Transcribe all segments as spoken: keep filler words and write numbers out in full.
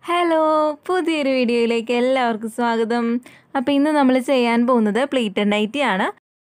Hello പുതിയൊരു വീഡിയോയിലേക്ക് എല്ലാവർക്കും സ്വാഗതം. അപ്പോൾ ഇന്ന് നമ്മൾ ചെയ്യാൻ പോകുന്നത് പ്ലീറ്റഡ് നൈറ്റി ആണ്.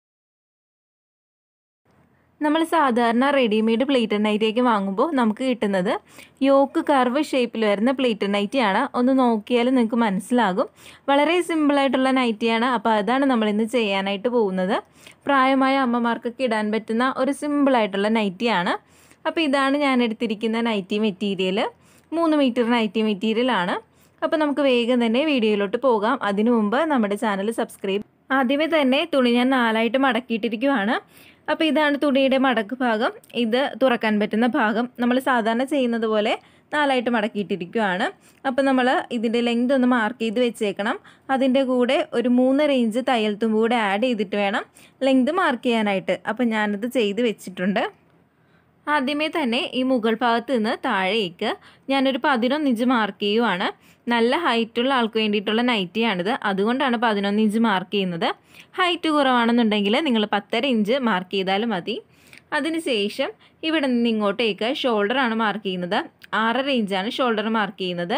നമ്മൾ സാധാരണ റെഡിമെയ്ഡ് പ്ലീറ്റഡ് നൈറ്റിയൊക്കെ വാങ്ങുമ്പോൾ നമുക്ക് കിട്ടുന്നത് യോക്ക് കർവ് ഷേപ്പിൽ വരുന്ന പ്ലീറ്റഡ് നൈറ്റിയാണ്. ഒന്ന് നോക്കിയാൽ നിങ്ങൾക്ക് മനസ്സിലാകും. വളരെ സിമ്പിളായിട്ടുള്ള നൈറ്റിയാണ്. അപ്പോൾ അതാണ് നമ്മൾ ഇന്ന് ചെയ്യാനായിട്ട് പോകുന്നത്. പ്രായമായ അമ്മമാർക്കൊക്കെ ഇടാൻ പറ്റുന്ന ഒരു സിമ്പിളായിട്ടുള്ള നൈറ്റിയാണ്. അപ്പോൾ ഇതാണ് ഞാൻ എടുത്തിരിക്കുന്ന നൈറ്റി മെറ്റീരിയൽ. മൂന്ന് മീറ്റർ നൈറ്റി മെറ്റീരിയലാണ്. അപ്പോൾ നമുക്ക് വേഗം തന്നെ വീഡിയോയിലോട്ട് പോകാം. അതിനു മുമ്പ് നമ്മുടെ ചാനൽ സബ്സ്ക്രൈബ്. ആദ്യമേ തന്നെ തുണി ഞാൻ നാലായിട്ട് മടക്കിയിട്ടിരിക്കുവാണ്. അപ്പോൾ ഇതാണ് തുണിയുടെ മടക്ക് ഭാഗം. ഇത് തുറക്കാൻ പറ്റുന്ന ഭാഗം. നമ്മൾ സാധാരണ ചെയ്യുന്നത് പോലെ നാലായിട്ട് മടക്കിയിട്ടിരിക്കുവാണ്. അപ്പോൾ നമ്മൾ ഇതിൻ്റെ ലെങ്ത് ഒന്ന് മാർക്ക് ചെയ്ത് വെച്ചേക്കണം. അതിൻ്റെ കൂടെ ഒരു മൂന്നര ഇഞ്ച് തയ്യൽ തുമ്പ് കൂടെ ആഡ് ചെയ്തിട്ട് വേണം ലെങ്ത് മാർക്ക് ചെയ്യാനായിട്ട്. അപ്പോൾ ഞാനത് ചെയ്ത് വെച്ചിട്ടുണ്ട്. ആദ്യമേ തന്നെ ഈ മുകൾ ഭാഗത്ത് നിന്ന് താഴേക്ക് ഞാനൊരു പതിനൊന്ന് ഇഞ്ച് മാർക്ക് ചെയ്യുവാണ്. നല്ല ഹൈറ്റുള്ള ആൾക്ക് വേണ്ടിയിട്ടുള്ള നൈറ്റിയാണിത്. അതുകൊണ്ടാണ് പതിനൊന്ന് ഇഞ്ച് മാർക്ക് ചെയ്യുന്നത്. ഹൈറ്റ് കുറവാണെന്നുണ്ടെങ്കിൽ നിങ്ങൾ പത്തര ഇഞ്ച് മാർക്ക് ചെയ്താലും മതി. അതിനുശേഷം ഇവിടെ നിന്ന് ഇങ്ങോട്ടേക്ക് ഷോൾഡറാണ് മാർക്ക് ചെയ്യുന്നത്. ആറര ഇഞ്ചാണ് ഷോൾഡർ മാർക്ക് ചെയ്യുന്നത്.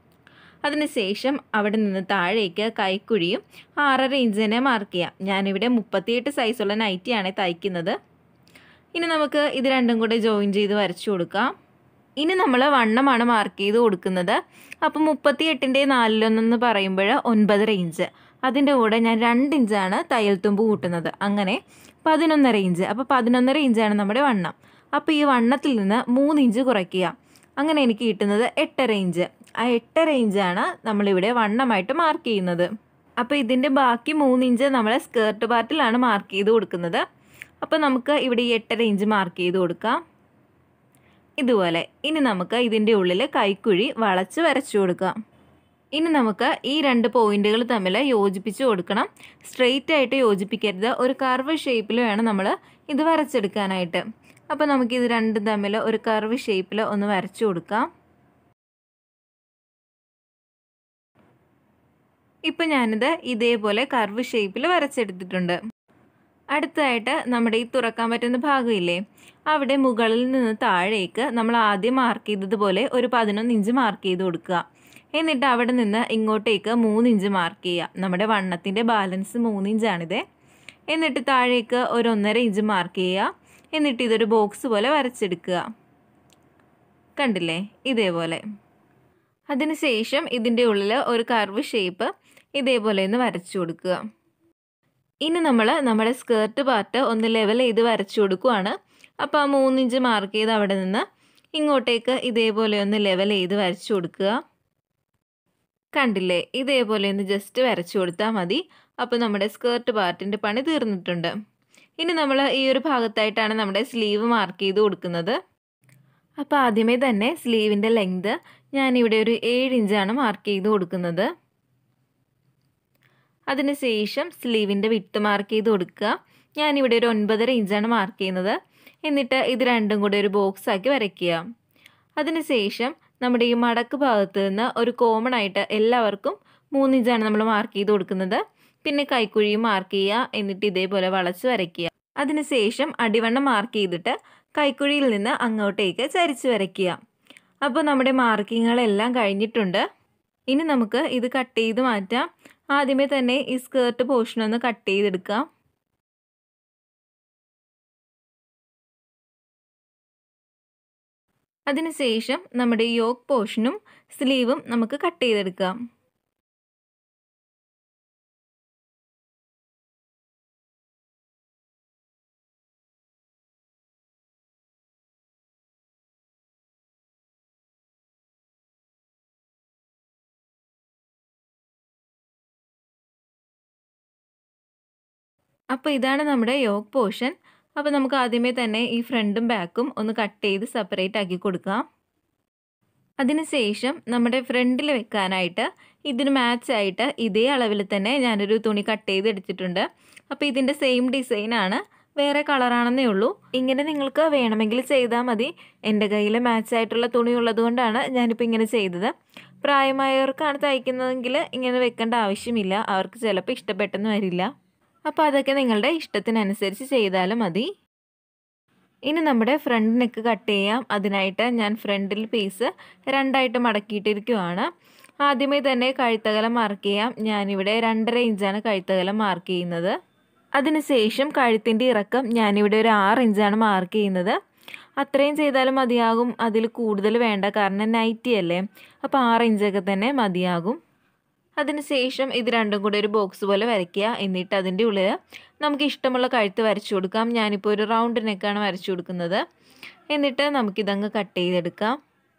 അതിനുശേഷം അവിടെ നിന്ന് താഴേക്ക് കൈക്കുഴിയും ആറര ഇഞ്ച് തന്നെ മാർക്ക് ചെയ്യാം. ഞാനിവിടെ മുപ്പത്തിയെട്ട് സൈസുള്ള നൈറ്റിയാണ് തയ്ക്കുന്നത്. ഇനി നമുക്ക് ഇത് രണ്ടും കൂടെ ജോയിൻ ചെയ്ത് വരച്ചു കൊടുക്കാം. ഇനി നമ്മൾ വണ്ണമാണ് മാർക്ക് ചെയ്ത് കൊടുക്കുന്നത്. അപ്പോൾ മുപ്പത്തി എട്ടിൻ്റെ നാലിലൊന്നെന്ന് പറയുമ്പോൾ ഒൻപതര ഇഞ്ച്. അതിൻ്റെ കൂടെ ഞാൻ രണ്ട് ഇഞ്ചാണ് തയ്യൽ തുമ്പ് കൂട്ടുന്നത്. അങ്ങനെ പതിനൊന്നര ഇഞ്ച്. അപ്പോൾ പതിനൊന്നര ഇഞ്ചാണ് നമ്മുടെ വണ്ണം. അപ്പോൾ ഈ വണ്ണത്തിൽ നിന്ന് മൂന്ന് ഇഞ്ച് കുറയ്ക്കുക. അങ്ങനെ എനിക്ക് കിട്ടുന്നത് എട്ടര ഇഞ്ച്. ആ എട്ടര ഇഞ്ചാണ് നമ്മളിവിടെ വണ്ണമായിട്ട് മാർക്ക് ചെയ്യുന്നത്. അപ്പോൾ ഇതിൻ്റെ ബാക്കി മൂന്ന് ഇഞ്ച് നമ്മൾ സ്കേർട്ട് പാർട്ടിലാണ് മാർക്ക് ചെയ്ത് കൊടുക്കുന്നത്. അപ്പോൾ നമുക്ക് ഇവിടെ ഈ എട്ടര ഇഞ്ച് മാർക്ക് ചെയ്ത് കൊടുക്കാം ഇതുപോലെ. ഇനി നമുക്ക് ഇതിൻ്റെ ഉള്ളിൽ കൈക്കുഴി വളച്ച് വരച്ചു കൊടുക്കാം. ഇനി നമുക്ക് ഈ രണ്ട് പോയിന്റുകൾ തമ്മിൽ യോജിപ്പിച്ച് കൊടുക്കണം. സ്ട്രെയിറ്റ് ആയിട്ട് യോജിപ്പിക്കരുത്. ഒരു കർവ് ഷേപ്പിൽ വേണം നമ്മൾ ഇത് വരച്ചെടുക്കാനായിട്ട്. അപ്പോൾ നമുക്കിത് രണ്ടും തമ്മിൽ ഒരു കർവ് ഷേപ്പിൽ ഒന്ന് വരച്ചു കൊടുക്കാം. ഇപ്പം ഞാനിത് ഇതേപോലെ കർവ് ഷേപ്പിൽ വരച്ചെടുത്തിട്ടുണ്ട്. അടുത്തതായിട്ട് നമ്മുടെ ഈ തുറക്കാൻ പറ്റുന്ന ഭാഗമില്ലേ, അവിടെ മുകളിൽ നിന്ന് താഴേക്ക് നമ്മൾ ആദ്യം മാർക്ക് ചെയ്തതുപോലെ ഒരു പതിനൊന്ന് ഇഞ്ച് മാർക്ക് ചെയ്ത് കൊടുക്കുക. എന്നിട്ട് അവിടെ നിന്ന് ഇങ്ങോട്ടേക്ക് മൂന്ന് ഇഞ്ച് മാർക്ക് ചെയ്യുക. നമ്മുടെ വണ്ണത്തിൻ്റെ ബാലൻസ് മൂന്ന് ഇഞ്ചാണിത്. എന്നിട്ട് താഴേക്ക് ഒരു ഒന്നര ഇഞ്ച് മാർക്ക് ചെയ്യുക. എന്നിട്ട് ഇതൊരു ബോക്സ് പോലെ വരച്ചെടുക്കുക. കണ്ടില്ലേ, ഇതേപോലെ. അതിനുശേഷം ഇതിൻ്റെ ഉള്ളിൽ ഒരു കർവ് ഷേപ്പ് ഇതേപോലെ ഒന്ന് വരച്ചു കൊടുക്കുക. ഇനി നമ്മൾ നമ്മുടെ സ്കേർട്ട് പാർട്ട് ഒന്ന് ലെവൽ ചെയ്ത് വരച്ചു കൊടുക്കുകയാണ്. അപ്പോൾ ആ മൂന്നിഞ്ച് മാർക്ക് ചെയ്ത് അവിടെ നിന്ന് ഇങ്ങോട്ടേക്ക് ഇതേപോലെ ഒന്ന് ലെവൽ ചെയ്ത് വരച്ചു കൊടുക്കുക. കണ്ടില്ലേ, ഇതേപോലെ ഒന്ന് ജസ്റ്റ് വരച്ചു കൊടുത്താൽ മതി. അപ്പോൾ നമ്മുടെ സ്കേർട്ട് പാർട്ടിൻ്റെ പണി തീർന്നിട്ടുണ്ട്. ഇനി നമ്മൾ ഈ ഒരു ഭാഗത്തായിട്ടാണ് നമ്മുടെ സ്ലീവ് മാർക്ക് ചെയ്ത് കൊടുക്കുന്നത്. അപ്പോൾ ആദ്യമേ തന്നെ സ്ലീവിൻ്റെ ലെങ്ത് ഞാനിവിടെ ഒരു ഏഴ് ഇഞ്ചാണ് മാർക്ക് ചെയ്ത് കൊടുക്കുന്നത്. അതിനുശേഷം സ്ലീവിൻ്റെ വിട്ട് മാർക്ക് ചെയ്ത് കൊടുക്കുക. ഞാനിവിടെ ഒരു ഒൻപതര ഇഞ്ചാണ് മാർക്ക് ചെയ്യുന്നത്. എന്നിട്ട് ഇത് രണ്ടും കൂടെ ഒരു ബോക്സ് ആക്കി വരയ്ക്കുക. അതിനുശേഷം നമ്മുടെ ഈ മടക്ക് ഭാഗത്ത് നിന്ന് ഒരു കോമൺ ആയിട്ട് എല്ലാവർക്കും മൂന്ന് ഇഞ്ചാണ് നമ്മൾ മാർക്ക് ചെയ്ത് കൊടുക്കുന്നത്. പിന്നെ കൈക്കുഴിയും മാർക്ക് ചെയ്യുക. എന്നിട്ട് ഇതേപോലെ വളച്ച് വരയ്ക്കുക. അതിനുശേഷം അടിവണ്ണം മാർക്ക് ചെയ്തിട്ട് കൈക്കുഴിയിൽ നിന്ന് അങ്ങോട്ടേക്ക് ചരിച്ച് വരയ്ക്കുക. അപ്പോൾ നമ്മുടെ മാർക്കിങ്ങുകളെല്ലാം കഴിഞ്ഞിട്ടുണ്ട്. ഇനി നമുക്ക് ഇത് കട്ട് ചെയ്ത് മാറ്റാം. ആദ്യമേ തന്നെ ഈ സ്കേർട്ട് പോർഷൻ ഒന്ന് കട്ട് ചെയ്തെടുക്കാം. അതിനുശേഷം നമ്മുടെ യോക്ക് പോർഷനും സ്ലീവും നമുക്ക് കട്ട് ചെയ്തെടുക്കാം. അപ്പോൾ ഇതാണ് നമ്മുടെ യോക്ക് പോർഷൻ. അപ്പോൾ നമുക്ക് ആദ്യമേ തന്നെ ഈ ഫ്രണ്ടും ബാക്കും ഒന്ന് കട്ട് ചെയ്ത് സെപ്പറേറ്റ് ആക്കി കൊടുക്കാം. അതിനുശേഷം നമ്മുടെ ഫ്രണ്ടിൽ വെക്കാനായിട്ട് ഇതിന് മാച്ചായിട്ട് ഇതേ അളവിൽ തന്നെ ഞാനൊരു തുണി കട്ട് ചെയ്ത് എടുത്തിട്ടുണ്ട്. അപ്പോൾ ഇതിൻ്റെ സെയിം ഡിസൈനാണ്, വേറെ കളറാണെന്നേ ഉള്ളൂ. ഇങ്ങനെ നിങ്ങൾക്ക് വേണമെങ്കിൽ ചെയ്താൽ മതി. എൻ്റെ കയ്യിൽ മാച്ചായിട്ടുള്ള തുണി ഉള്ളത് കൊണ്ടാണ് ഞാനിപ്പോൾ ഇങ്ങനെ ചെയ്തത്. പ്രായമായവർക്കാണ് തയ്ക്കുന്നതെങ്കിൽ ഇങ്ങനെ വെക്കേണ്ട ആവശ്യമില്ല. അവർക്ക് ചിലപ്പോൾ ഇഷ്ടപ്പെട്ടെന്ന് വരില്ല. അപ്പോൾ അതൊക്കെ നിങ്ങളുടെ ഇഷ്ടത്തിനനുസരിച്ച് ചെയ്താലും മതി. ഇനി നമ്മുടെ ഫ്രണ്ട് നെക്ക് കട്ട് ചെയ്യാം. അതിനായിട്ട് ഞാൻ ഫ്രണ്ടിൽ പീസ് രണ്ടായിട്ട് മടക്കിയിട്ടിരിക്കുവാണ്. ആദ്യമേ തന്നെ കഴുത്തകലം മാർക്ക് ചെയ്യാം. ഞാനിവിടെ രണ്ടര ഇഞ്ചാണ് കഴുത്തകലം മാർക്ക് ചെയ്യുന്നത്. അതിനുശേഷം കഴുത്തിൻ്റെ ഇറക്കം ഞാനിവിടെ ഒരു ആറ് ഇഞ്ചാണ് മാർക്ക് ചെയ്യുന്നത്. അത്രയും ചെയ്താലും മതിയാകും, അതിൽ കൂടുതൽ വേണ്ട, കാരണം നൈറ്റി അല്ലേ, അപ്പോൾ ആറ് ഇഞ്ചൊക്കെ തന്നെ മതിയാകും. അതിനുശേഷം ഇത് രണ്ടും കൂടെ ഒരു ബോക്സ് പോലെ വരയ്ക്കുക. എന്നിട്ട് അതിൻ്റെ ഉള്ളിൽ നമുക്ക് ഇഷ്ടമുള്ള കഴുത്ത് വരച്ചു കൊടുക്കാം. ഞാനിപ്പോൾ ഒരു റൗണ്ട് നെക്കാണ് വരച്ചു കൊടുക്കുന്നത്. എന്നിട്ട് നമുക്കിതങ്ങ് കട്ട് ചെയ്തെടുക്കാം.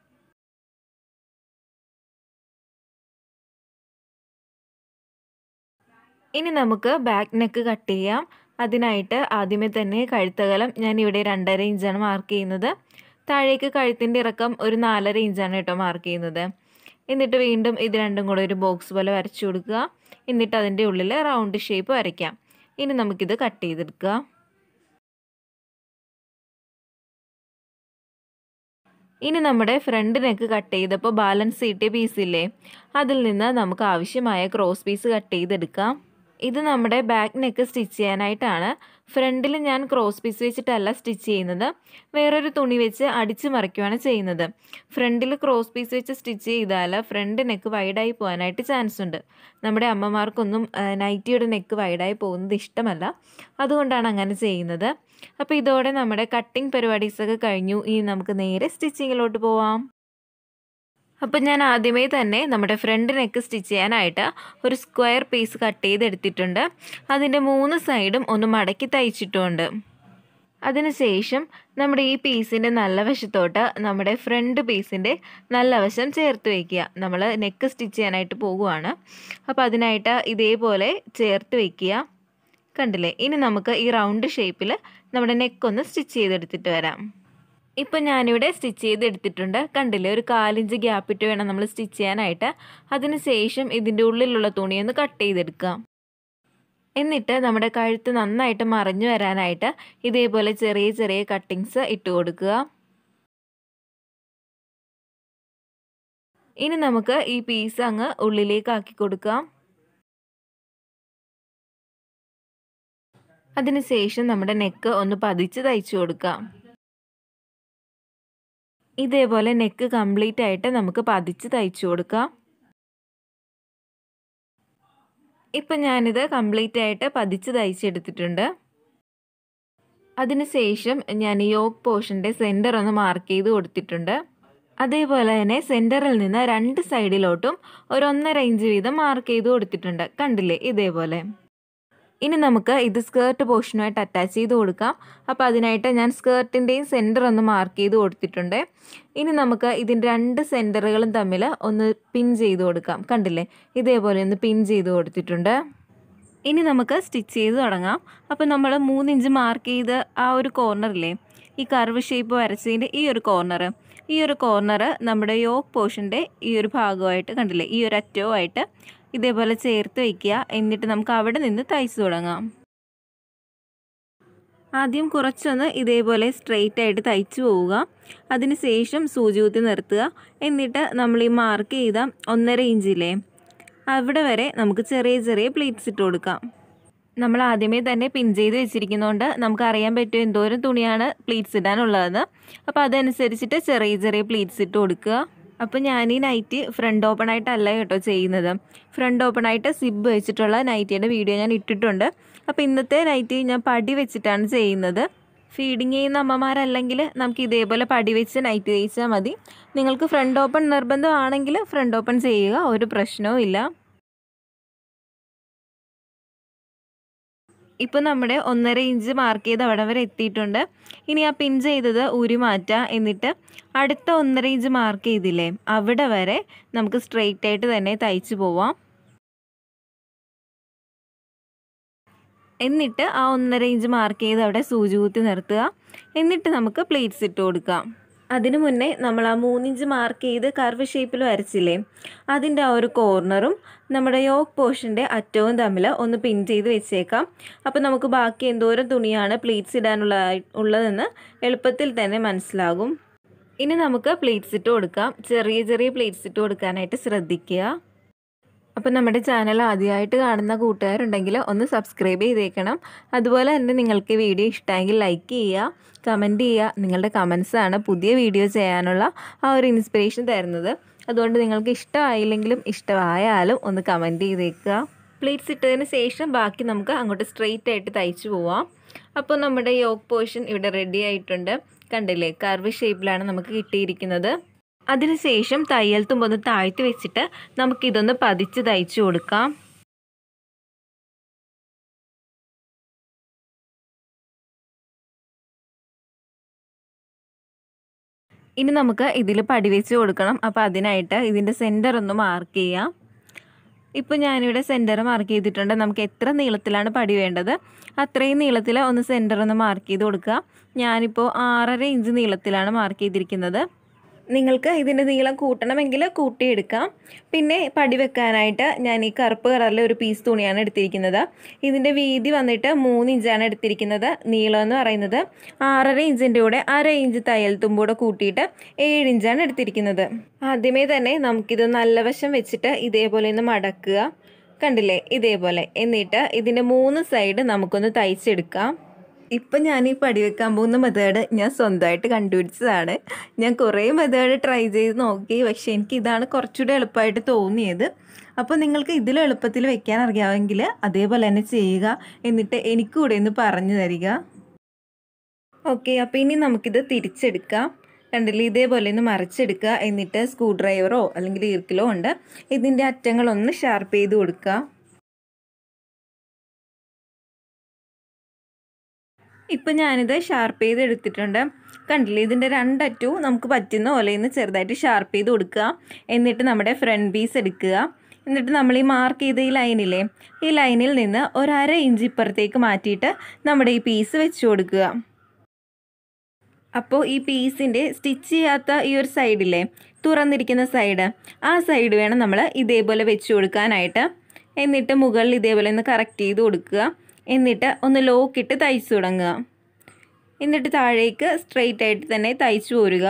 ഇനി നമുക്ക് ബാക്ക് നെക്ക് കട്ട് ചെയ്യാം. അതിനായിട്ട് ആദ്യമേ തന്നെ കഴുത്തകലം ഞാൻ ഇവിടെ രണ്ടര ഇഞ്ചാണ് മാർക്ക് ചെയ്യുന്നത്. താഴേക്ക് കഴുത്തിൻ്റെ ഇറക്കം ഒരു നാലര ഇഞ്ചാണ് കേട്ടോ മാർക്ക് ചെയ്യുന്നത്. എന്നിട്ട് വീണ്ടും ഇത് രണ്ടും കൂടെ ഒരു ബോക്സ് പോലെ വരച്ചു കൊടുക്കുക. എന്നിട്ട് അതിൻ്റെ ഉള്ളിൽ റൗണ്ട് ഷേപ്പ് വരയ്ക്കാം. ഇനി നമുക്കിത് കട്ട് ചെയ്തെടുക്കുക. ഇനി നമ്മുടെ ഫ്രണ്ട് നെക്ക് കട്ട് ചെയ്തപ്പോൾ ബാലൻസ് കിട്ടിയ പീസില്ലേ, അതിൽ നിന്ന് നമുക്ക് ആവശ്യമായ ക്രോസ് പീസ് കട്ട് ചെയ്തെടുക്കാം. ഇത് നമ്മുടെ ബാക്ക് നെക്ക് സ്റ്റിച്ച് ചെയ്യാനായിട്ടാണ്. ഫ്രണ്ടിൽ ഞാൻ ക്രോസ് പീസ് വെച്ചിട്ടല്ല സ്റ്റിച്ച് ചെയ്യുന്നത്, വേറൊരു തുണി വെച്ച് അടിച്ച് മറിക്കുകയാണ് ചെയ്യുന്നത്. ഫ്രണ്ടിൽ ക്രോസ് പീസ് വെച്ച് സ്റ്റിച്ച് ചെയ്താൽ ഫ്രണ്ട് നെക്ക് വൈഡായി പോകാനായിട്ട് ചാൻസ് ഉണ്ട്. നമ്മുടെ അമ്മമാർക്കൊന്നും നൈറ്റിയുടെ നെക്ക് വൈഡായി പോകുന്നത് ഇഷ്ടമല്ല, അതുകൊണ്ടാണ് അങ്ങനെ ചെയ്യുന്നത്. അപ്പോൾ ഇതോടെ നമ്മുടെ കട്ടിങ് പരിപാടീസൊക്കെ കഴിഞ്ഞു. ഇനി നമുക്ക് നേരെ സ്റ്റിച്ചിങ്ങിലോട്ട് പോവാം. അപ്പോൾ ഞാൻ ആദ്യമേ തന്നെ നമ്മുടെ ഫ്രണ്ട് നെക്ക് സ്റ്റിച്ച് ചെയ്യാനായിട്ട് ഒരു സ്ക്വയർ പീസ് കട്ട് ചെയ്തെടുത്തിട്ടുണ്ട്. അതിൻ്റെ മൂന്ന് സൈഡും ഒന്ന് മടക്കി തയ്ച്ചിട്ടുമുണ്ട്. അതിനുശേഷം നമ്മുടെ ഈ പീസിൻ്റെ നല്ല വശത്തോട്ട് നമ്മുടെ ഫ്രണ്ട് പീസിൻ്റെ നല്ല വശം ചേർത്ത് വയ്ക്കുക. നമ്മൾ നെക്ക് സ്റ്റിച്ച് ചെയ്യാനായിട്ട് പോകുവാണ്, അപ്പോൾ അതിനായിട്ട് ഇതേപോലെ ചേർത്ത് വയ്ക്കുക. കണ്ടില്ലേ? ഇനി നമുക്ക് ഈ റൗണ്ട് ഷേപ്പിൽ നമ്മുടെ നെക്കൊന്ന് സ്റ്റിച്ച് ചെയ്തെടുത്തിട്ട് വരാം. ഇപ്പം ഞാനിവിടെ സ്റ്റിച്ച് ചെയ്തെടുത്തിട്ടുണ്ട്. കണ്ടില്ലേ? ഒരു കാലിഞ്ച് ഗ്യാപ്പിട്ട് വേണം നമ്മൾ സ്റ്റിച്ച് ചെയ്യാനായിട്ട്. അതിന് ശേഷം ഇതിൻ്റെ ഉള്ളിലുള്ള തുണിയൊന്ന് കട്ട് ചെയ്തെടുക്കാം. എന്നിട്ട് നമ്മുടെ കഴുത്ത് നന്നായിട്ട് മറിഞ്ഞു വരാനായിട്ട് ഇതേപോലെ ചെറിയ ചെറിയ കട്ടിങ്സ് ഇട്ട് കൊടുക്കുക. ഇനി നമുക്ക് ഈ പീസ് അങ്ങ് ഉള്ളിലേക്ക് ആക്കി കൊടുക്കാം. അതിനുശേഷം നമ്മുടെ നെക്ക് ഒന്ന് പതിച്ച് തയ്ച്ചു കൊടുക്കാം. ഇതേപോലെ നെക്ക് കംപ്ലീറ്റ് ആയിട്ട് നമുക്ക് പതിച്ച് തയ്ച്ചു കൊടുക്കാം. ഇപ്പം ഞാനിത് കംപ്ലീറ്റ് ആയിട്ട് പതിച്ച് തയ്ച്ചെടുത്തിട്ടുണ്ട്. അതിനുശേഷം ഞാൻ ഈ യോക്ക് പോർഷൻ്റെ സെൻറ്റർ ഒന്ന് മാർക്ക് ചെയ്ത് കൊടുത്തിട്ടുണ്ട്. അതേപോലെ തന്നെ സെൻറ്ററിൽ നിന്ന് രണ്ട് സൈഡിലോട്ടും ഒരു ഒന്നര ഇഞ്ച് വീതം മാർക്ക് ചെയ്ത് കൊടുത്തിട്ടുണ്ട്. കണ്ടില്ലേ? ഇതേപോലെ. ഇനി നമുക്ക് ഇത് സ്കേർട്ട് പോർഷനുമായിട്ട് അറ്റാച്ച് ചെയ്ത് കൊടുക്കാം. അപ്പോൾ അതിനായിട്ട് ഞാൻ സ്കേർട്ടിൻ്റെയും സെൻറ്റർ ഒന്ന് മാർക്ക് ചെയ്ത് കൊടുത്തിട്ടുണ്ട്. ഇനി നമുക്ക് ഇതിൻ്റെ രണ്ട് സെൻറ്ററുകളും തമ്മിൽ ഒന്ന് പിൻ ചെയ്ത് കൊടുക്കാം. കണ്ടില്ലേ? ഇതേപോലെ ഒന്ന് പിൻ ചെയ്ത് കൊടുത്തിട്ടുണ്ട്. ഇനി നമുക്ക് സ്റ്റിച്ച് ചെയ്ത് തുടങ്ങാം. അപ്പോൾ നമ്മൾ മൂന്നിഞ്ച് മാർക്ക് ചെയ്ത് ആ ഒരു കോർണറില്ലേ, ഈ കർവ് ഷേപ്പ് വരച്ചതിൻ്റെ ഈ ഒരു കോർണർ ഈ ഒരു കോർണർ നമ്മുടെ യോക്ക് പോർഷൻ്റെ ഈ ഒരു ഭാഗമായിട്ട്, കണ്ടില്ലേ, ഈ ഒരു അറ്റവുമായിട്ട് ഇതേപോലെ ചേർത്ത് വയ്ക്കുക. എന്നിട്ട് നമുക്ക് അവിടെ നിന്ന് തയ്ച്ച് തുടങ്ങാം. ആദ്യം കുറച്ചൊന്ന് ഇതേപോലെ സ്ട്രെയിറ്റ് ആയിട്ട് തയ്ച്ചു പോവുക. അതിനുശേഷം സൂചി കുത്തി നിർത്തുക. എന്നിട്ട് നമ്മൾ ഈ മാർക്ക് ചെയ്ത ഒന്നര ഇഞ്ചില്ലേ, അവിടെ വരെ നമുക്ക് ചെറിയ ചെറിയ പ്ലീറ്റ്സ് ഇട്ട് കൊടുക്കാം. നമ്മൾ ആദ്യമേ തന്നെ പിൻ ചെയ്ത് വെച്ചിരിക്കുന്നതുകൊണ്ട് നമുക്ക് അറിയാൻ പറ്റും എന്തോരം തുണിയാണ് പ്ലീറ്റ്സ് ഇടാനുള്ളതെന്ന്. അപ്പോൾ അതനുസരിച്ചിട്ട് ചെറിയ ചെറിയ പ്ലീറ്റ്സ് ഇട്ട് കൊടുക്കുക. അപ്പോൾ ഞാൻ ഈ നൈറ്റി ഫ്രണ്ട് ഓപ്പൺ ആയിട്ടല്ല കേട്ടോ ചെയ്യുന്നത്. ഫ്രണ്ട് ഓപ്പൺ ആയിട്ട് സിബ് വെച്ചിട്ടുള്ള നൈറ്റിയുടെ വീഡിയോ ഞാൻ ഇട്ടിട്ടുണ്ട്. അപ്പോൾ ഇന്നത്തെ നൈറ്റി ഞാൻ പടി വെച്ചിട്ടാണ് ചെയ്യുന്നത്. ഫീഡിങ് ചെയ്യുന്ന അമ്മമാരല്ലെങ്കിൽ നമുക്ക് ഇതേപോലെ പടി വെച്ച് നൈറ്റി തയ്ച്ചാൽ മതി. നിങ്ങൾക്ക് ഫ്രണ്ട് ഓപ്പൺ നിർബന്ധമാണെങ്കിൽ ഫ്രണ്ട് ഓപ്പൺ ചെയ്യുക, ഒരു പ്രശ്നവും ഇല്ല. ഇപ്പോൾ നമ്മുടെ ഒന്നര ഇഞ്ച് മാർക്ക് ചെയ്ത് അവിടെ വരെ എത്തിയിട്ടുണ്ട്. ഇനി ആ പിൻ ചെയ്തത് ഊരി മാറ്റുക. എന്നിട്ട് അടുത്ത ഒന്നര ഇഞ്ച് മാർക്ക് ചെയ്തില്ലേ, അവിടെ വരെ നമുക്ക് സ്ട്രെയിറ്റ് ആയിട്ട് തന്നെ തയ്ച്ചു പോവാം. എന്നിട്ട് ആ ഒന്നര ഇഞ്ച് മാർക്ക് ചെയ്ത് അവിടെ സൂചി കുത്തി നിർത്തുക. എന്നിട്ട് നമുക്ക് പ്ലീറ്റ്സ് ഇട്ട് കൊടുക്കാം. അതിനു മുന്നേ നമ്മൾ ആ മൂന്നിഞ്ച് മാർക്ക് ചെയ്ത് കർവ് ഷേപ്പിൽ വരച്ചില്ലേ, അതിൻ്റെ ആ ഒരു കോർണറും നമ്മുടെ യോക്ക് പോർഷൻ്റെ അറ്റവും തമ്മിൽ ഒന്ന് പിൻ ചെയ്ത് വെച്ചേക്കാം. അപ്പോൾ നമുക്ക് ബാക്കി എന്തോരം തുണിയാണ് പ്ലീറ്റ്സ് ഇടാനുള്ള ഉള്ളതെന്ന് എളുപ്പത്തിൽ തന്നെ മനസ്സിലാകും. ഇനി നമുക്ക് പ്ലീറ്റ്സ് ഇട്ട് കൊടുക്കാം. ചെറിയ ചെറിയ പ്ലീറ്റ്സ് ഇട്ട് കൊടുക്കാനായിട്ട് ശ്രദ്ധിക്കുക. അപ്പോൾ നമ്മുടെ ചാനൽ ആദ്യമായിട്ട് കാണുന്ന കൂട്ടുകാരുണ്ടെങ്കിൽ ഒന്ന് സബ്സ്ക്രൈബ് ചെയ്തേക്കണം. അതുപോലെ തന്നെ നിങ്ങൾക്ക് വീഡിയോ ഇഷ്ടമെങ്കിൽ ലൈക്ക് ചെയ്യുക, കമൻറ്റ് ചെയ്യുക. നിങ്ങളുടെ കമൻസാണ് പുതിയ വീഡിയോ ചെയ്യാനുള്ള ആ ഒരു ഇൻസ്പിറേഷൻ തരുന്നത്. അതുകൊണ്ട് നിങ്ങൾക്ക് ഇഷ്ടമായില്ലെങ്കിലും ഇഷ്ടമായാലും ഒന്ന് കമൻറ്റ് ചെയ്തേക്കുക. പ്ലേറ്റ്സ് ഇട്ടതിന് ശേഷം ബാക്കി നമുക്ക് അങ്ങോട്ട് സ്ട്രെയിറ്റ് ആയിട്ട് തയ്ച്ചു പോവാം. അപ്പോൾ നമ്മുടെ യോക്ക് പോർഷൻ ഇവിടെ റെഡി ആയിട്ടുണ്ട്. കണ്ടില്ലേ, കർവ് ഷേപ്പിലാണ് നമുക്ക് കിട്ടിയിരിക്കുന്നത്. അതിനുശേഷം തയ്യൽ തുമ്പൊന്ന് താഴ്ത്തി വെച്ചിട്ട് നമുക്കിതൊന്ന് പതിച്ച് തയ്ച്ചു കൊടുക്കാം. ഇനി നമുക്ക് ഇതിൽ പടി വെച്ച് കൊടുക്കണം. അപ്പോൾ അതിനായിട്ട് ഇതിൻ്റെ സെൻറ്റർ ഒന്ന് മാർക്ക് ചെയ്യാം. ഇപ്പോൾ ഞാനിവിടെ സെൻറ്റർ മാർക്ക് ചെയ്തിട്ടുണ്ട്. നമുക്ക് എത്ര നീളത്തിലാണ് പടി വേണ്ടത് അത്രയും നീളത്തിൽ ഒന്ന് സെൻറ്റർ ഒന്ന് മാർക്ക് ചെയ്ത് കൊടുക്കുക. ഞാനിപ്പോൾ ആറര ഇഞ്ച് നീളത്തിലാണ് മാർക്ക് ചെയ്തിരിക്കുന്നത്. നിങ്ങൾക്ക് ഇതിൻ്റെ നീളം കൂട്ടണമെങ്കിൽ കൂട്ടിയെടുക്കാം. പിന്നെ പടി വെക്കാനായിട്ട് ഞാൻ ഈ കറുപ്പ് കളറിലെ ഒരു പീസ് തുണിയാണ് എടുത്തിരിക്കുന്നത്. ഇതിൻ്റെ വീതി വന്നിട്ട് മൂന്ന് ഇഞ്ചാണ് എടുത്തിരിക്കുന്നത്. നീളം എന്ന് പറയുന്നത് ആറര ഇഞ്ചിൻ്റെ കൂടെ അര ഇഞ്ച് തയ്യൽ തുമ്പൂടെ കൂട്ടിയിട്ട് ഏഴ് ഇഞ്ചാണ് എടുത്തിരിക്കുന്നത്. ആദ്യമേ തന്നെ നമുക്കിത് നല്ല വശം വെച്ചിട്ട് ഇതേപോലെ ഒന്ന് മടക്കുക. കണ്ടില്ലേ, ഇതേപോലെ. എന്നിട്ട് ഇതിൻ്റെ മൂന്ന് സൈഡ് നമുക്കൊന്ന് തയ്ച്ചെടുക്കാം. ഇപ്പം ഞാൻ ഈ പടി വെക്കാൻ പോകുന്ന മെത്തേഡ് ഞാൻ സ്വന്തമായിട്ട് കണ്ടുപിടിച്ചതാണ്. ഞാൻ കുറേ മെത്തേഡ് ട്രൈ ചെയ്ത് നോക്കി, പക്ഷേ എനിക്ക് ഇതാണ് കുറച്ചുകൂടെ എളുപ്പമായിട്ട് തോന്നിയത്. അപ്പോൾ നിങ്ങൾക്ക് ഇതിലും എളുപ്പത്തിൽ വെക്കാൻ അറിയാമെങ്കിൽ അതേപോലെ തന്നെ ചെയ്യുക. എന്നിട്ട് എനിക്കൂടെ ഒന്ന് പറഞ്ഞു തരിക. ഓക്കെ, അപ്പോൾ ഇനി നമുക്കിത് തിരിച്ചെടുക്കാം. കണ്ടില്ലേ, ഇതേപോലെ ഒന്ന് മറിച്ചെടുക്കുക. എന്നിട്ട് സ്ക്രൂ ഡ്രൈവറോ അല്ലെങ്കിൽ ഈർക്കിലോ ഉണ്ട് ഇതിൻ്റെ അറ്റങ്ങളൊന്ന് ഷാർപ്പ് ചെയ്ത് കൊടുക്കുക. ഇപ്പം ഞാനിത് ഷാർപ്പ് ചെയ്ത് എടുത്തിട്ടുണ്ട്. കണ്ടില്ലേ, ഇതിൻ്റെ രണ്ടറ്റവും നമുക്ക് പറ്റുന്ന പോലെ ഒന്ന് ചെറുതായിട്ട് ഷാർപ്പ് ചെയ്ത് കൊടുക്കുക. എന്നിട്ട് നമ്മുടെ ഫ്രണ്ട് പീസ് എടുക്കുക. എന്നിട്ട് നമ്മൾ ഈ മാർക്ക് ചെയ്ത ഈ ലൈനില്ലേ, ഈ ലൈനിൽ നിന്ന് ഒരര ഇഞ്ച് ഇപ്പുറത്തേക്ക് മാറ്റിയിട്ട് നമ്മുടെ ഈ പീസ് വെച്ച് കൊടുക്കുക. അപ്പോൾ ഈ പീസിൻ്റെ സ്റ്റിച്ച് ചെയ്യാത്ത ഈ ഒരു സൈഡില്ലേ, തുറന്നിരിക്കുന്ന സൈഡ്, ആ സൈഡ് വേണം നമ്മൾ ഇതേപോലെ വെച്ച് കൊടുക്കാനായിട്ട്. എന്നിട്ട് മുകളിൽ ഇതേപോലെ ഒന്ന് കറക്റ്റ് ചെയ്ത് കൊടുക്കുക. എന്നിട്ട് ഒന്ന് ലോക്കിട്ട് തയ്ച്ചു തുടങ്ങുക. എന്നിട്ട് താഴേക്ക് സ്ട്രെയിറ്റ് ആയിട്ട് തന്നെ തയ്ച്ചു പോരുക.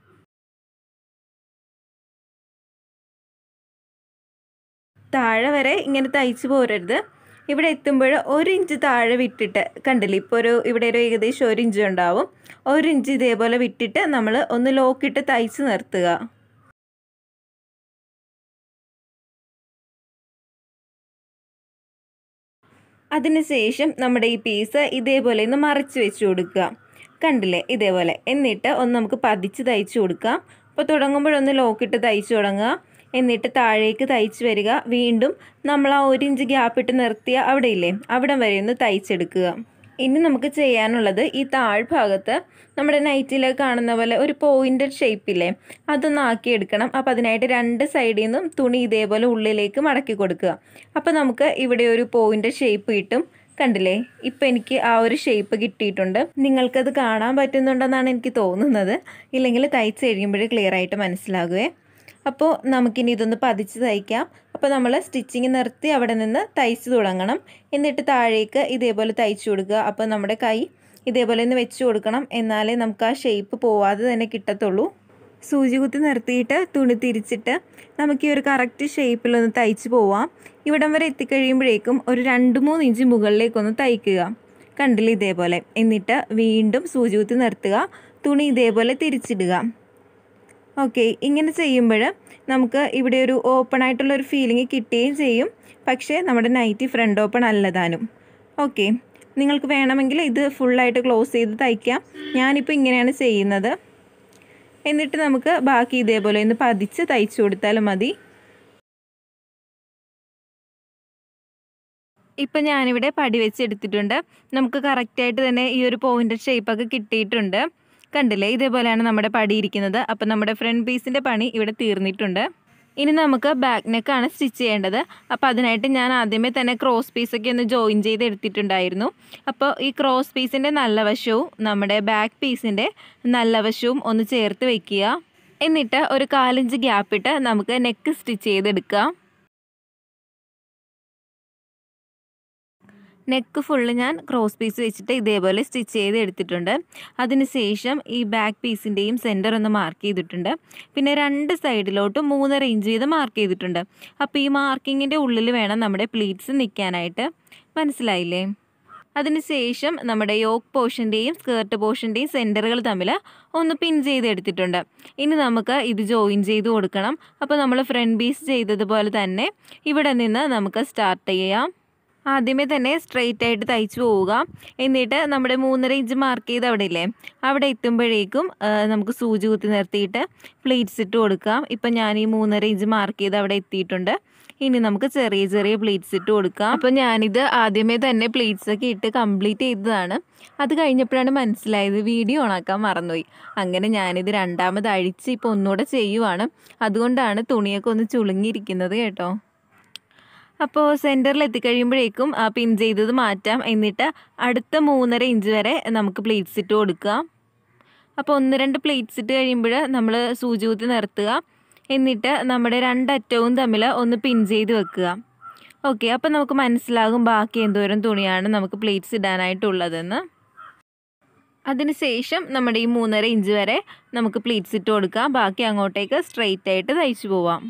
താഴെ വരെ ഇങ്ങനെ തയ്ച്ചു പോരരുത്. ഇവിടെ എത്തുമ്പോൾ ഒരു ഇഞ്ച് താഴെ വിട്ടിട്ട്, കണ്ടില്ലേ, ഇപ്പോൾ ഒരു ഇവിടെ ഒരു ഏകദേശം ഒരു ഇഞ്ച് ഉണ്ടാവും. ഒരു ഇഞ്ച് ഇതേപോലെ വിട്ടിട്ട് നമ്മൾ ഒന്ന് ലോക്കിട്ട് തയ്ച്ച് നിർത്തുക. അതിനുശേഷം നമ്മുടെ ഈ പീസ് ഇതേപോലെ ഒന്ന് മറിച്ച് വെച്ച് കൊടുക്കുക. കണ്ടില്ലേ, ഇതേപോലെ. എന്നിട്ട് ഒന്ന് നമുക്ക് പതിച്ച് തയ്ച്ചു കൊടുക്കാം. അപ്പോൾ തുടങ്ങുമ്പോഴൊന്ന് ലോക്കിട്ട് തയ്ച്ചു തുടങ്ങുക. എന്നിട്ട് താഴേക്ക് തയ്ച്ച് വരിക. വീണ്ടും നമ്മൾ ആ ഒരു ഇഞ്ച് ഗ്യാപ്പിട്ട് നിർത്തിയ അവിടെ ഇല്ലേ, അവിടം വരെ ഒന്ന് തയ്ച്ചെടുക്കുക. ഇനി നമുക്ക് ചെയ്യാനുള്ളത് ഈ താഴ്ഭാഗത്ത് നമ്മുടെ നൈറ്റിൽ കാണുന്ന പോലെ ഒരു പോയിൻറ്റഡ് ഷേപ്പില്ലേ, അതൊന്ന് ആക്കിയെടുക്കണം. അപ്പോൾ അതിനായിട്ട് രണ്ട് സൈഡിൽ നിന്നും തുണി ഇതേപോലെ ഉള്ളിലേക്ക് മടക്കി കൊടുക്കുക. അപ്പോൾ നമുക്ക് ഇവിടെ ഒരു പോയിൻറ്റഡ് ഷേപ്പ് കിട്ടും. കണ്ടില്ലേ, ഇപ്പം എനിക്ക് ആ ഒരു ഷേപ്പ് കിട്ടിയിട്ടുണ്ട്. നിങ്ങൾക്കത് കാണാൻ പറ്റുന്നുണ്ടെന്നാണ് എനിക്ക് തോന്നുന്നത്. ഇല്ലെങ്കിൽ തയ്ച്ച് കഴിയുമ്പോഴേ ക്ലിയർ ആയിട്ട് മനസ്സിലാകുവേ. അപ്പോൾ നമുക്കിനി ഇതൊന്ന് പതിച്ച് തയ്ക്കാം. അപ്പോൾ നമ്മൾ സ്റ്റിച്ചിങ് നിർത്തി അവിടെ നിന്ന് തയ്ച്ച് തുടങ്ങണം. എന്നിട്ട് താഴേക്ക് ഇതേപോലെ തയ്ച്ചു കൊടുക്കുക. അപ്പോൾ നമ്മുടെ കൈ ഇതേപോലെ ഒന്ന് വെച്ച് കൊടുക്കണം. എന്നാലേ നമുക്ക് ആ ഷേപ്പ് പോവാതെ തന്നെ കിട്ടത്തുള്ളൂ. സൂചി കുത്തി നിർത്തിയിട്ട് തുണി തിരിച്ചിട്ട് നമുക്ക് ഈ ഒരു കറക്റ്റ് ഷേപ്പിലൊന്ന് തയ്ച്ച് പോവാം. ഇവിടം വരെ എത്തിക്കഴിയുമ്പോഴേക്കും ഒരു രണ്ട് മൂന്ന് ഇഞ്ച് മുകളിലേക്കൊന്ന് തയ്ക്കുക. കണ്ടില്ല, ഇതേപോലെ. എന്നിട്ട് വീണ്ടും സൂചി കുത്തി നിർത്തുക. തുണി ഇതേപോലെ തിരിച്ചിടുക. ഓക്കെ, ഇങ്ങനെ ചെയ്യുമ്പോൾ നമുക്ക് ഇവിടെ ഒരു ഓപ്പൺ ആയിട്ടുള്ളൊരു ഫീലിംഗ് കിട്ടുകയും ചെയ്യും. പക്ഷേ നമ്മുടെ നൈറ്റി ഫ്രണ്ട് ഓപ്പൺ അല്ലതാനും. ഓക്കെ, നിങ്ങൾക്ക് വേണമെങ്കിൽ ഇത് ഫുള്ളായിട്ട് ക്ലോസ് ചെയ്ത് തയ്ക്കാം. ഞാനിപ്പോൾ ഇങ്ങനെയാണ് ചെയ്യുന്നത്. എന്നിട്ട് നമുക്ക് ബാക്കി ഇതേപോലെ ഒന്ന് പതിച്ച് തയ്ച്ചു കൊടുത്താലും മതി. ഇപ്പം ഞാനിവിടെ പടി വെച്ച് എടുത്തിട്ടുണ്ട്. നമുക്ക് കറക്റ്റായിട്ട് തന്നെ ഈ ഒരു പോയിൻ്റ് ഷേപ്പൊക്കെ കിട്ടിയിട്ടുണ്ട്. കണ്ടില്ലേ, ഇതേപോലെയാണ് നമ്മുടെ പടി ഇരിക്കുന്നത്. അപ്പം നമ്മുടെ ഫ്രണ്ട് പീസിൻ്റെ പണി ഇവിടെ തീർന്നിട്ടുണ്ട്. ഇനി നമുക്ക് ബാക്ക് നെക്കാണ് സ്റ്റിച്ച് ചെയ്യേണ്ടത്. അപ്പോൾ അതിനായിട്ട് ഞാൻ ആദ്യമേ തന്നെ ക്രോസ് പീസൊക്കെ ഒന്ന് ജോയിൻ ചെയ്ത് എടുത്തിട്ടുണ്ടായിരുന്നു. അപ്പോൾ ഈ ക്രോസ് പീസിൻ്റെ നല്ല വശവും നമ്മുടെ ബാക്ക് പീസിൻ്റെ നല്ല വശവും ഒന്ന് ചേർത്ത് വയ്ക്കുക. എന്നിട്ട് ഒരു കാലിഞ്ച് ഗ്യാപ്പിട്ട് നമുക്ക് നെക്ക് സ്റ്റിച്ച് ചെയ്തെടുക്കാം. നെക്ക് ഫുള്ള് ഞാൻ ക്രോസ് പീസ് വെച്ചിട്ട് ഇതേപോലെ സ്റ്റിച്ച് ചെയ്ത് എടുത്തിട്ടുണ്ട്. അതിനുശേഷം ഈ ബാക്ക് പീസിൻ്റെയും സെൻറ്റർ ഒന്ന് മാർക്ക് ചെയ്തിട്ടുണ്ട്. പിന്നെ രണ്ട് സൈഡിലോട്ടും മൂന്നര ഇഞ്ച് വീതം മാർക്ക് ചെയ്തിട്ടുണ്ട്. അപ്പോൾ ഈ മാർക്കിങ്ങിൻ്റെ ഉള്ളിൽ വേണം നമ്മുടെ പ്ലീറ്റ്സ് നിൽക്കാനായിട്ട്. മനസ്സിലായില്ലേ? അതിനുശേഷം നമ്മുടെ യോക്ക് പോർഷൻ്റെയും സ്കേർട്ട് പോർഷൻ്റെയും സെൻറ്ററുകൾ തമ്മിൽ ഒന്ന് പിൻ ചെയ്തെടുത്തിട്ടുണ്ട്. ഇനി നമുക്ക് ഇത് ജോയിൻ ചെയ്ത് കൊടുക്കണം. അപ്പോൾ നമ്മൾ ഫ്രണ്ട് പീസ് ചെയ്തതുപോലെ തന്നെ ഇവിടെ നിന്ന് നമുക്ക് സ്റ്റാർട്ട് ചെയ്യാം. ആദ്യമേ തന്നെ സ്ട്രെയിറ്റ് ആയിട്ട് തയ്ച്ചു പോവുക. എന്നിട്ട് നമ്മുടെ മൂന്നര ഇഞ്ച് മാർക്ക് ചെയ്ത് അവിടെ ഇല്ലേ, അവിടെ എത്തുമ്പോഴേക്കും നമുക്ക് സൂചി കുത്തി നിർത്തിയിട്ട് പ്ലീറ്റ്സ് ഇട്ട് കൊടുക്കാം. ഇപ്പം ഞാൻ ഈ മൂന്നര ഇഞ്ച് മാർക്ക് ചെയ്ത് അവിടെ എത്തിയിട്ടുണ്ട്. ഇനി നമുക്ക് ചെറിയ ചെറിയ പ്ലീറ്റ്സ് ഇട്ട് കൊടുക്കാം. അപ്പോൾ ഞാനിത് ആദ്യമേ തന്നെ പ്ലീറ്റ്സ് ഒക്കെ ഇട്ട് കംപ്ലീറ്റ് ചെയ്തതാണ്. അത് കഴിഞ്ഞപ്പോഴാണ് മനസ്സിലായത് വീഡിയോ ഓണാക്കാൻ മറന്നുപോയി. അങ്ങനെ ഞാനിത് രണ്ടാമത് അഴിച്ച് ഇപ്പോൾ ഒന്നുകൂടെ ചെയ്യുവാണ്. അതുകൊണ്ടാണ് തുണിയൊക്കെ ഒന്ന് ചുളുങ്ങിയിരിക്കുന്നത് കേട്ടോ. അപ്പോൾ സെൻറ്ററിൽ എത്തിക്കഴിയുമ്പോഴേക്കും പിൻ ചെയ്തത് മാറ്റാം. എന്നിട്ട് അടുത്ത മൂന്നര ഇഞ്ച് വരെ നമുക്ക് പ്ലീറ്റ്സ് ഇട്ട് കൊടുക്കുക. അപ്പോൾ ഒന്ന് രണ്ട് പ്ലീറ്റ്സ് ഇട്ട് കഴിയുമ്പോൾ നമ്മൾ സൂചി കുത്തി നിർത്തുക. എന്നിട്ട് നമ്മുടെ രണ്ടറ്റവും തമ്മിൽ ഒന്ന് പിൻ ചെയ്ത് വെക്കുക. ഓക്കെ, അപ്പോൾ നമുക്ക് മനസ്സിലാകും ബാക്കി എന്തോരം തുണിയാണ് നമുക്ക് പ്ലീറ്റ്സ് ഇടാനായിട്ടുള്ളതെന്ന്. അതിനുശേഷം നമ്മുടെ ഈ മൂന്നര ഇഞ്ച് വരെ നമുക്ക് പ്ലീറ്റ്സ് ഇട്ട് കൊടുക്കാം. ബാക്കി അങ്ങോട്ടേക്ക് സ്ട്രെയിറ്റ് ആയിട്ട് തയ്ച്ചു പോവാം.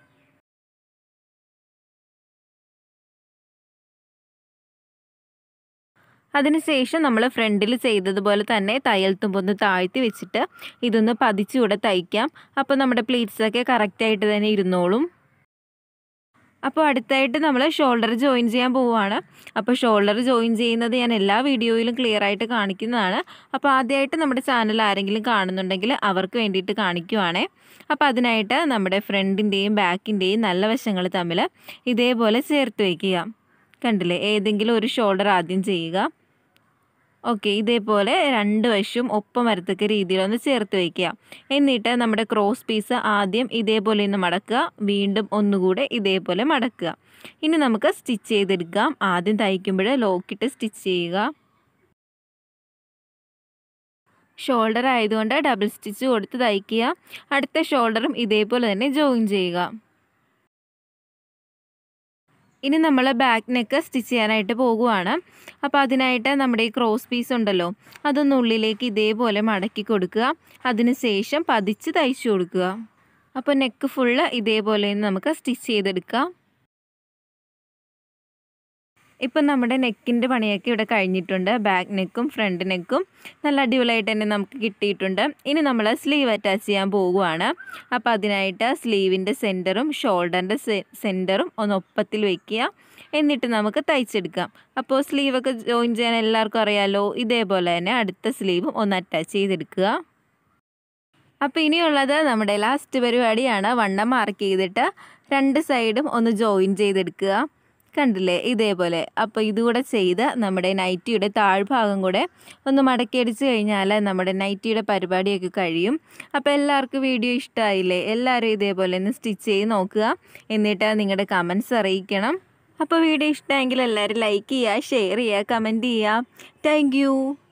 അതിനുശേഷം നമ്മൾ ഫ്രണ്ടിൽ ചെയ്തതുപോലെ തന്നെ തയ്യൽ തുമ്പൊന്ന് താഴ്ത്തി വെച്ചിട്ട് ഇതൊന്ന് പതിച്ചുകൂടെ തയ്ക്കാം. അപ്പോൾ നമ്മുടെ പ്ലീറ്റ്സൊക്കെ കറക്റ്റായിട്ട് തന്നെ ഇരുന്നോളും. അപ്പോൾ അടുത്തായിട്ട് നമ്മൾ ഷോൾഡർ ജോയിൻ ചെയ്യാൻ പോവുകയാണ്. അപ്പോൾ ഷോൾഡർ ജോയിൻ ചെയ്യുന്നത് ഞാൻ എല്ലാ വീഡിയോയിലും ക്ലിയർ ആയിട്ട് കാണിക്കുന്നതാണ്. അപ്പോൾ ആദ്യമായിട്ട് നമ്മുടെ ചാനൽ ആരെങ്കിലും കാണുന്നുണ്ടെങ്കിൽ അവർക്ക് വേണ്ടിയിട്ട് കാണിക്കുവാണേ. അപ്പോൾ അതിനായിട്ട് നമ്മുടെ ഫ്രണ്ടിൻ്റെയും ബാക്കിൻ്റെയും നല്ല വശങ്ങൾ തമ്മിൽ ഇതേപോലെ ചേർത്ത് വയ്ക്കുക. കണ്ടില്ലേ? ഏതെങ്കിലും ഒരു ഷോൾഡർ ആദ്യം ചെയ്യുക. ഓക്കെ, ഇതേപോലെ രണ്ട് വശവും ഒപ്പം വരത്തക്ക രീതിയിലൊന്ന് ചേർത്ത് വയ്ക്കുക. എന്നിട്ട് നമ്മുടെ ക്രോസ് പീസ് ആദ്യം ഇതേപോലെ ഒന്ന് മടക്കുക. വീണ്ടും ഒന്നുകൂടെ ഇതേപോലെ മടക്കുക. ഇനി നമുക്ക് സ്റ്റിച്ച് ചെയ്തെടുക്കാം. ആദ്യം തയ്ക്കുമ്പോൾ ലോക്കിട്ട് സ്റ്റിച്ച് ചെയ്യുക. ഷോൾഡർ ആയതുകൊണ്ട് ഡബിൾ സ്റ്റിച്ച് കൊടുത്ത് തയ്ക്കുക. അടുത്ത ഷോൾഡറും ഇതേപോലെ തന്നെ ജോയിൻ ചെയ്യുക. ഇനി നമ്മൾ ബാക്ക് നെക്ക് സ്റ്റിച്ച് ചെയ്യാനായിട്ട് പോകുവാണ്. അപ്പോൾ അതിനായിട്ട് നമ്മുടെ ഈ ക്രോസ് പീസ് ഉണ്ടല്ലോ, അതൊന്ന് ഉള്ളിലേക്ക് ഇതേപോലെ മടക്കി കൊടുക്കുക. അതിനുശേഷം പതിച്ച് തയ്ച്ചു കൊടുക്കുക. അപ്പോൾ നെക്ക് ഫുള്ള് ഇതേപോലെ നമുക്ക് സ്റ്റിച്ച് ചെയ്തെടുക്കാം. ഇപ്പം നമ്മുടെ നെക്കിൻ്റെ പണിയൊക്കെ ഇവിടെ കഴിഞ്ഞിട്ടുണ്ട്. ബാക്ക് നെക്കും ഫ്രണ്ട് നെക്കും നല്ല അടിപൊളിയായിട്ട് തന്നെ നമുക്ക് കിട്ടിയിട്ടുണ്ട്. ഇനി നമ്മൾ സ്ലീവ് അറ്റാച്ച് ചെയ്യാൻ പോകുവാണ്. അപ്പോൾ അതിനായിട്ട് സ്ലീവിൻ്റെ സെൻറ്ററും ഷോൾഡറിൻ്റെ സെൻറ്ററും ഒന്ന് ഒപ്പത്തിൽ വയ്ക്കുക. എന്നിട്ട് നമുക്ക് തയ്ച്ചെടുക്കാം. അപ്പോൾ സ്ലീവൊക്കെ ജോയിൻ ചെയ്യാൻ എല്ലാവർക്കും അറിയാമല്ലോ. ഇതേപോലെ തന്നെ അടുത്ത സ്ലീവും ഒന്ന് അറ്റാച്ച് ചെയ്തെടുക്കുക. അപ്പോൾ ഇനിയുള്ളത് നമ്മുടെ ലാസ്റ്റ് പരിപാടിയാണ്. വണ്ണം മാർക്ക് ചെയ്തിട്ട് രണ്ട് സൈഡും ഒന്ന് ജോയിൻ ചെയ്തെടുക്കുക. കണ്ടില്ലേ? ഇതേപോലെ. അപ്പോൾ ഇതുകൂടെ ചെയ്ത് നമ്മുടെ നൈറ്റിയുടെ താഴ്ഭാഗം കൂടെ ഒന്ന് മടക്കിയടിച്ച് കഴിഞ്ഞാൽ നമ്മുടെ നൈറ്റിയുടെ പരിപാടിയൊക്കെ കഴിയും. അപ്പോൾ എല്ലാവർക്കും വീഡിയോ ഇഷ്ടമായില്ലേ? എല്ലാവരും ഇതേപോലെ ഒന്ന് സ്റ്റിച്ച് ചെയ്ത് നോക്കുക. എന്നിട്ട് നിങ്ങളുടെ കമൻറ്റ്സ് അറിയിക്കണം. അപ്പോൾ വീഡിയോ ഇഷ്ടമെങ്കിൽ എല്ലാവരും ലൈക്ക് ചെയ്യുക, ഷെയർ ചെയ്യുക, കമൻറ്റ് ചെയ്യുക. താങ്ക്